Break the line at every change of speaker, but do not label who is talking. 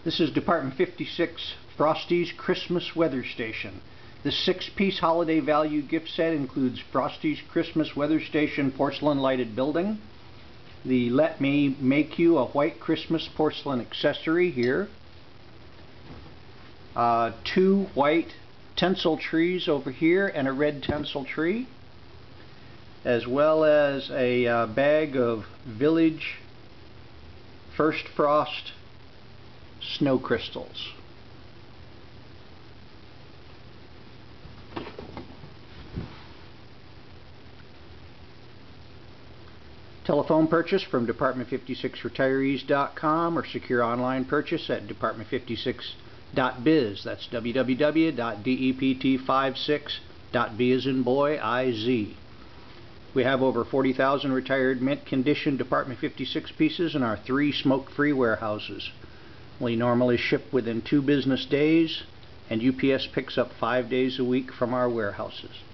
This is Department 56 Frosty's Christmas Weather Station. The 6-piece holiday value gift set includes Frosty's Christmas Weather Station porcelain lighted building, the Let Me Make You a White Christmas porcelain accessory here, 2 white tinsel trees over here and a red tinsel tree, as well as a bag of Village First Frost snow crystals. Telephone purchase from Dept56retirees.com or secure online purchase at Dept56.biz. That's www.dept56.b as in boy, I-Z. We have over 40,000 retired mint condition Department 56 pieces in our 3 smoke-free warehouses. We normally ship within 2 business days, and UPS picks up 5 days a week from our warehouses.